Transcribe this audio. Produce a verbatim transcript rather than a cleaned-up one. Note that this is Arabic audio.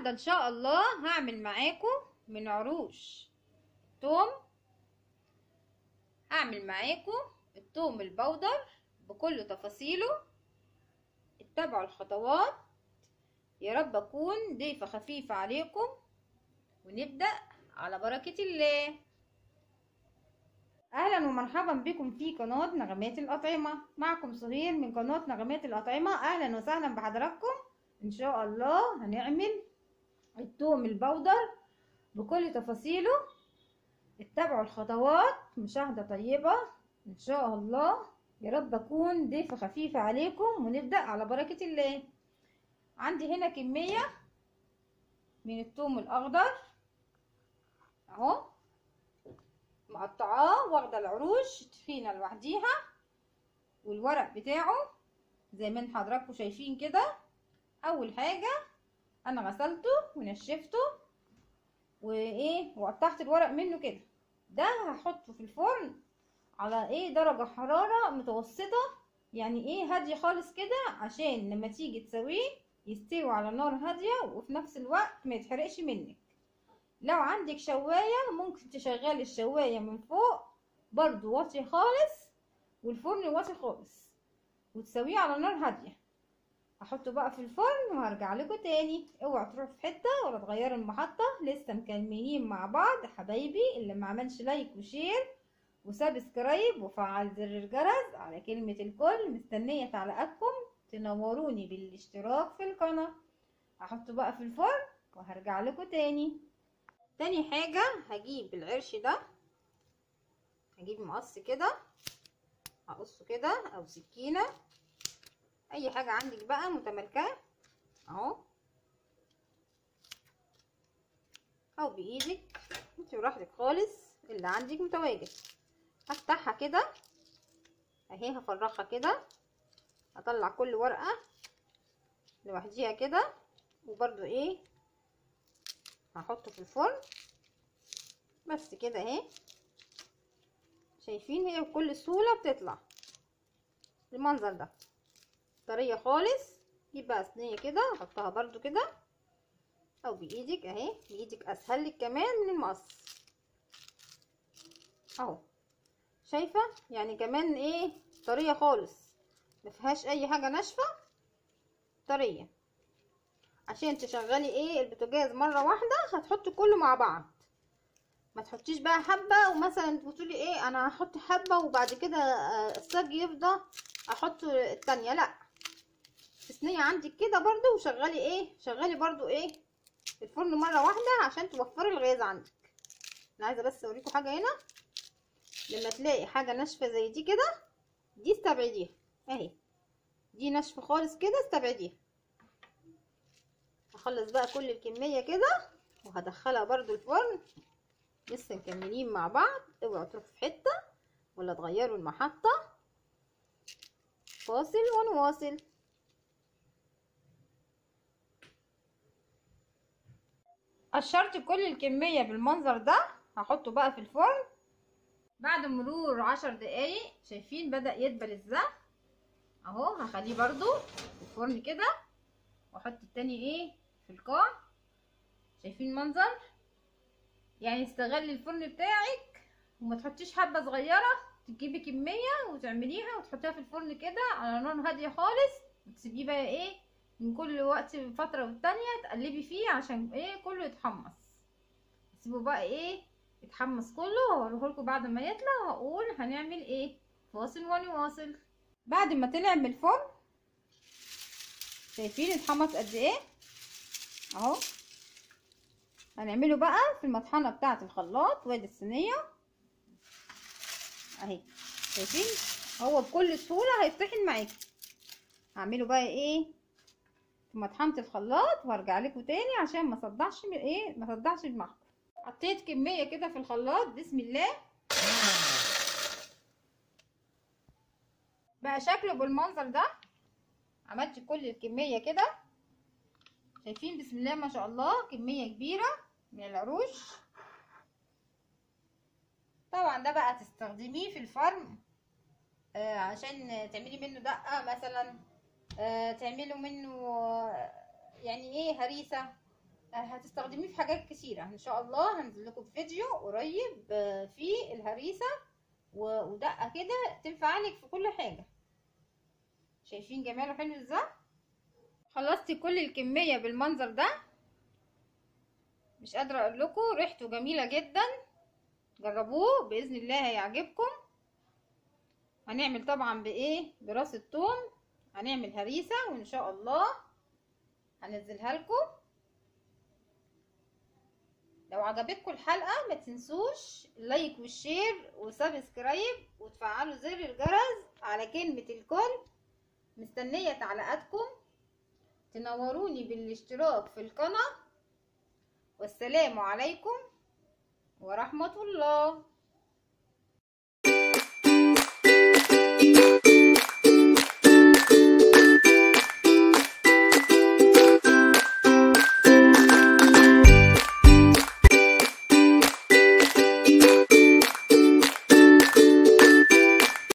النهارده ان شاء الله هعمل معاكم من عروش توم. هعمل معاكم التوم البودر بكل تفاصيله. اتبعوا الخطوات. يا رب اكون ضيفة خفيفة عليكم، ونبدأ على بركة الله. اهلا ومرحبا بكم في قناة نغمات الاطعمة. معكم سهير من قناة نغمات الاطعمة. اهلا وسهلا بحضراتكم. ان شاء الله هنعمل التوم البودر بكل تفاصيله. اتبعوا الخطوات. مشاهدة طيبة ان شاء الله. يا رب اكون ضيفة خفيفة عليكم، ونبدأ على بركة الله. عندي هنا كمية من التوم الاخضر اهو، مقطعاه واخده العروش تخينه لوحديها، والورق بتاعه زي ما حضراتكم شايفين كده. اول حاجه انا غسلته ونشفته وايه وقطعت الورق منه كده. ده هحطه في الفرن على ايه درجه حراره متوسطه، يعني ايه هاديه خالص كده، عشان لما تيجي تسويه يستوي على نار هاديه وفي نفس الوقت ما يتحرقش منك. لو عندك شوايه ممكن تشغلي الشوايه من فوق برضو واطي خالص، والفرن واطي خالص، وتسويه على نار هاديه. هحطه بقى في الفرن وهرجع لكم تاني. اوعوا تروحوا في حته ولا تغيروا المحطه. لسه مكملين مع بعض حبايبي. اللي ما عملش لايك وشير وسبسكرايب وفعل زر الجرس على كلمه الكل، مستنيه تعليقاتكم تنوروني بالاشتراك في القناه. هحطه بقى في الفرن وهرجع لكم تاني. تاني حاجة هجيب العرش ده، هجيب مقص كده هقصه كده او سكينة، اي حاجة عندك بقى متملكة اهو، او بايدك انت براحتك خالص اللي عندك متواجد. هفتحها كده اهي، هفرغها كده، هطلع كل ورقة لوحديها كده، وبرضو ايه هحطه في الفرن بس كده اهي. شايفين هي بكل سهولة بتطلع المنظر ده طرية خالص. جيب بقى صينية كده احطها برضو كده، او بايدك اهي، بايدك اسهل لك كمان من المقص اهو. شايفة يعني كمان ايه طرية خالص، ما فيهاش اي حاجة ناشفة، طرية. عشان تشغلي ايه البوتاجاز مرة واحدة هتحطي كله مع بعض، ما تحطيش بقى حبه ومثلا تقولي ايه انا هحط حبه وبعد كده الصاج يفضى احط التانية. لا، في صينيه عندك كده برضو، وشغلي ايه شغلي برضو ايه الفرن مره واحده عشان توفري الغاز عندك. انا عايزه بس اوريكم حاجه هنا. لما تلاقي حاجه ناشفه زي دي كده، دي استبعديها اهي، دي ناشفه خالص كده استبعديها. هخلص بقى كل الكميه كده وهدخلها برضو الفرن. لسه مكملين مع بعض. اوعوا تروحوا في حته ولا تغيروا المحطه. فاصل ونواصل. قشرت كل الكميه بالمنظر ده، هحطه بقى في الفرن. بعد مرور عشر دقايق شايفين بدأ يدبل ازاي اهو. هخليه برضو في الفرن كده، واحط التاني ايه في القاع. شايفين المنظر؟ يعني استغلي الفرن بتاعك وما تحطيش حبه صغيره، تجيبي كميه وتعمليها وتحطيها في الفرن كده على نار هاديه خالص، وتسيبيه بقى ايه من كل وقت فتره والتانيه تقلبي فيه عشان ايه كله يتحمص. تسيبه بقى ايه يتحمص كله، وهوريهولكوا بعد ما يطلع وهقول هنعمل ايه. فاصل ونواصل. بعد ما طلع من الفرن شايفين اتحمص قد ايه اهو. هنعمله بقى في المطحنه بتاعه الخلاط. وادي الصينيه اهي، شايفين هو بكل سهوله هيطحن معاكي. هعمله بقى ايه في مطحنه الخلاط وهرجع لكم تاني عشان ما صدعش من ايه ما صدعش دماغكم. حطيت كميه كده في الخلاط بسم الله، بقى شكله بالمنظر ده. عملت كل الكميه كده، شايفين بسم الله ما شاء الله كميه كبيره من العروش. طبعا ده بقى تستخدميه في الفرن آه عشان تعملي منه دقه مثلا، آه تعملوا منه آه يعني ايه هريسه، هتستخدميه في حاجات كتيرة ان شاء الله. هنزل لكم فيديو قريب فيه الهريسة ودقة كده تنفع لك في كل حاجة. شايفين جماله حلو ازاي؟ خلصت كل الكمية بالمنظر ده، مش قادرة اقول لكم ريحته جميلة جدا. جربوه باذن الله هيعجبكم. هنعمل طبعا بايه؟ براس الثوم هنعمل هريسة وان شاء الله هنزلها لكم. لو عجبتكم الحلقة ما تنسوش اللايك والشير وسبسكرايب وتفعلوا زر الجرس على كلمة الكل. مستنية تعليقاتكم، تنوروني بالاشتراك في القناة. والسلام عليكم ورحمة الله.